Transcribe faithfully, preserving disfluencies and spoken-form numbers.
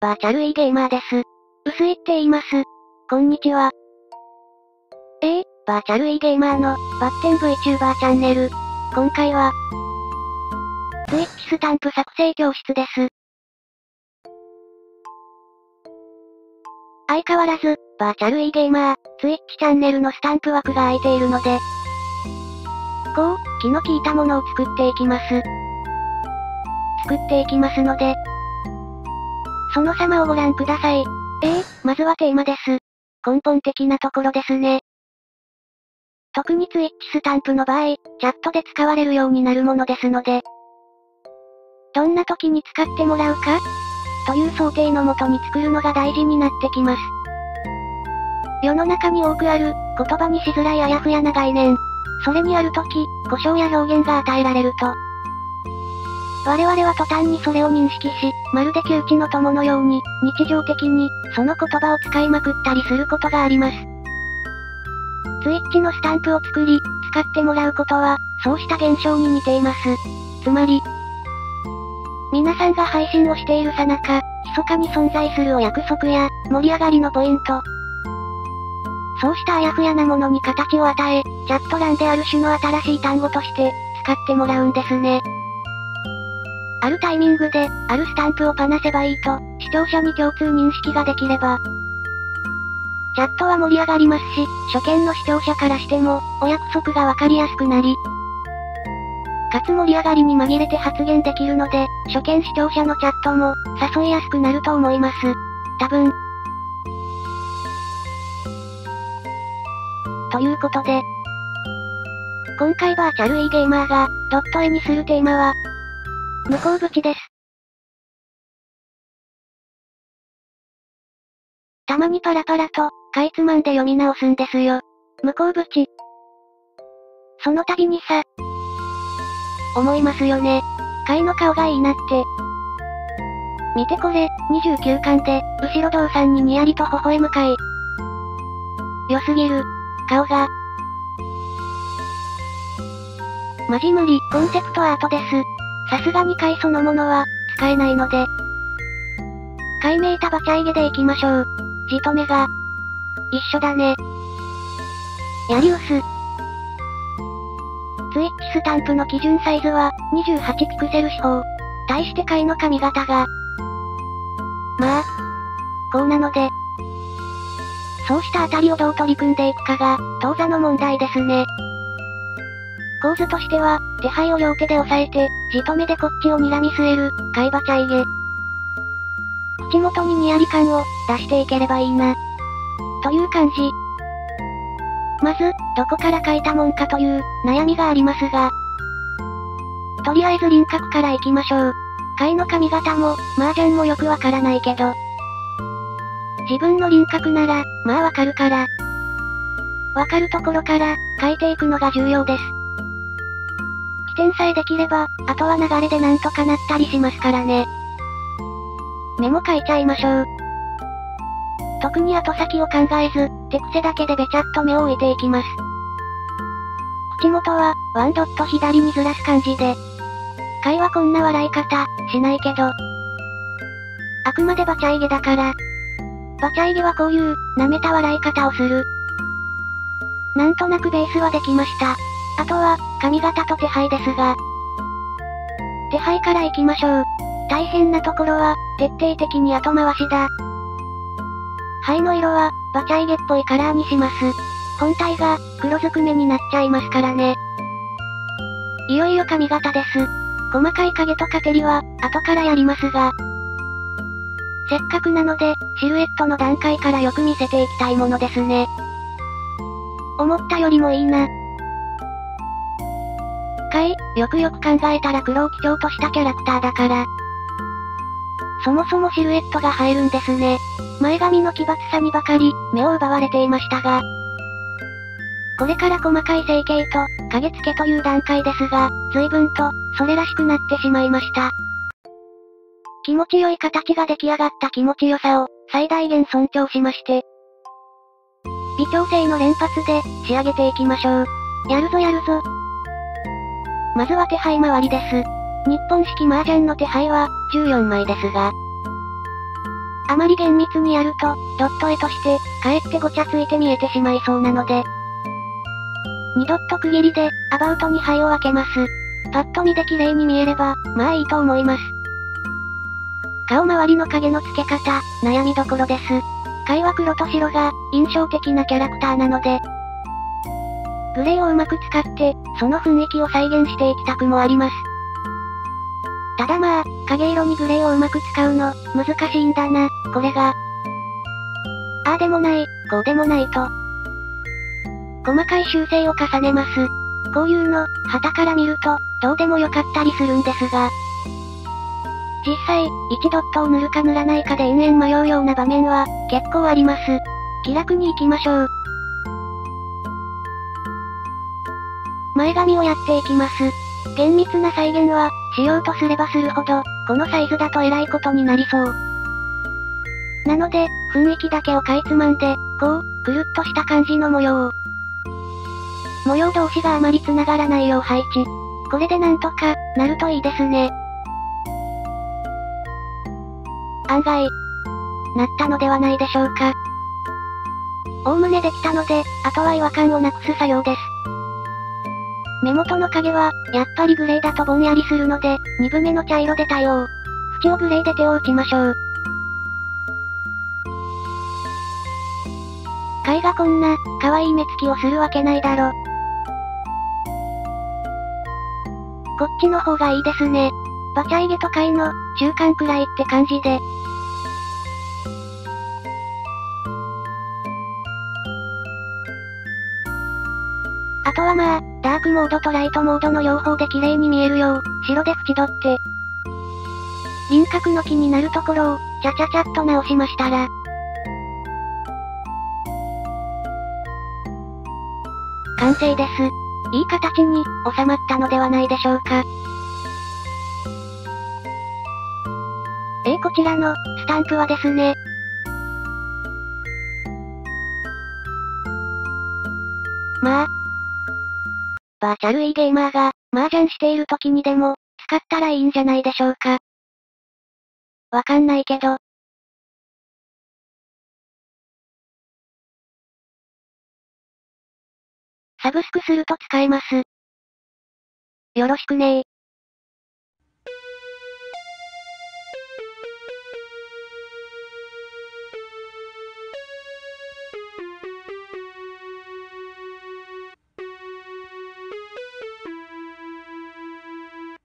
バーチャル E ゲーマーです。薄いって言います。こんにちは。えー、バーチャル E ゲーマーの、バッテン VTuber チャンネル。今回は、Twitch スタンプ作成教室です。相変わらず、バーチャル E ゲーマー、Twitch チャンネルのスタンプ枠が空いているので、こう、気の利いたものを作っていきます。作っていきますので、その様をご覧ください。えー、まずはテーマです。根本的なところですね。特に Twitch スタンプの場合、チャットで使われるようになるものですので、どんな時に使ってもらうかという想定のもとに作るのが大事になってきます。世の中に多くある、言葉にしづらいあやふやな概念。それにある時、故障や表現が与えられると、我々は途端にそれを認識し、まるで窮地の友のように、日常的に、その言葉を使いまくったりすることがあります。Twitch のスタンプを作り、使ってもらうことは、そうした現象に似ています。つまり、皆さんが配信をしているさなか、密かに存在するお約束や、盛り上がりのポイント。そうしたあやふやなものに形を与え、チャット欄である種の新しい単語として、使ってもらうんですね。あるタイミングで、あるスタンプをパなせばいいと、視聴者に共通認識ができれば、チャットは盛り上がりますし、初見の視聴者からしても、お約束がわかりやすくなり、かつ盛り上がりに紛れて発言できるので、初見視聴者のチャットも、誘いやすくなると思います。多分。ということで、今回バーチャル E ゲーマーが、ドット絵にするテーマは、向こう縁です。たまにパラパラと、かいつまんで読み直すんですよ。向こう縁。その度にさ、思いますよね。カイの顔がいいなって。見てこれ、にじゅうきゅうかんで、後ろ堂さんににやりと微笑むかい。良すぎる。顔が。マジ無理、コンセプトアートです。さすがに貝そのものは、使えないので。貝めいたバチャイゲでいきましょう。じとめが。一緒だね。やりうす。Twitch スタンプの基準サイズは、にじゅうはちピクセル四方。対して貝の髪型が。まあ、こうなので。そうしたあたりをどう取り組んでいくかが、当座の問題ですね。構図としては、手配を両手で押さえて、じとめでこっちを睨み据える、貝バチャイゲ。口元ににやり感を、出していければいいな。という感じ。まず、どこから描いたもんかという、悩みがありますが。とりあえず輪郭から行きましょう。貝の髪型も、麻雀もよくわからないけど。自分の輪郭なら、まあわかるから。わかるところから、描いていくのが重要です。起点さえできれば、あとは流れでなんとかなったりしますからね。目も描いちゃいましょう。特に後先を考えず、手癖だけでべちゃっと目を置いていきます。口元は、ワンドット左にずらす感じで。貝はこんな笑い方、しないけど。あくまでバチャイゲだから。バチャイゲはこういう、舐めた笑い方をする。なんとなくベースはできました。あとは、髪型と手配ですが。手配から行きましょう。大変なところは、徹底的に後回しだ。灰の色は、バチャイゲっぽいカラーにします。本体が、黒ずくめになっちゃいますからね。いよいよ髪型です。細かい影とか照りは、後からやりますが。せっかくなので、シルエットの段階からよく見せていきたいものですね。思ったよりもいいな。貝、よくよく考えたら黒を基調としたキャラクターだから。そもそもシルエットが映えるんですね。前髪の奇抜さにばかり、目を奪われていましたが。これから細かい成形と、影付けという段階ですが、随分と、それらしくなってしまいました。気持ちよい形が出来上がった気持ちよさを、最大限尊重しまして。微調整の連発で、仕上げていきましょう。やるぞやるぞ。まずは手配回りです。日本式麻雀の手配は、じゅうよんまいですが。 あまり厳密にやると、ドット絵として、かえってごちゃついて見えてしまいそうなので。にドット区切りで、アバウトに範囲を分けます。パッと見で綺麗に見えれば、まあいいと思います。顔周りの影の付け方、悩みどころです。貝は黒と白が、印象的なキャラクターなので、グレーをうまく使って、その雰囲気を再現していきたくもあります。ただまあ、影色にグレーをうまく使うの、難しいんだな、これが。ああでもない、こうでもないと。細かい修正を重ねます。こういうの、旗から見ると、どうでもよかったりするんですが。実際、いちドットを塗るか塗らないかで延々迷うような場面は、結構あります。気楽に行きましょう。前髪をやっていきます。厳密な再現は、しようとすればするほど、このサイズだと偉いことになりそう。なので、雰囲気だけをかいつまんで、こう、くるっとした感じの模様を。模様同士があまり繋がらないよう配置。これでなんとか、なるといいですね。案外、なったのではないでしょうか。おおむねできたので、あとは違和感をなくす作業です。目元の影は、やっぱりグレーだとぼんやりするので、鈍めの茶色で対応。縁をグレーで手を打ちましょう。貝がこんな、可愛い目つきをするわけないだろ。こっちの方がいいですね。バチャイゲと貝の、中間くらいって感じで。あとはまあ、ダークモードとライトモードの両方で綺麗に見えるよう、白で縁取って。輪郭の気になるところを、ちゃちゃちゃっと直しましたら。完成です。いい形に、収まったのではないでしょうか。えー、こちらの、スタンプはですね。まあ、バーチャルいいゲーマーが、麻雀している時にでも、使ったらいいんじゃないでしょうか。わかんないけど。サブスクすると使えます。よろしくねー。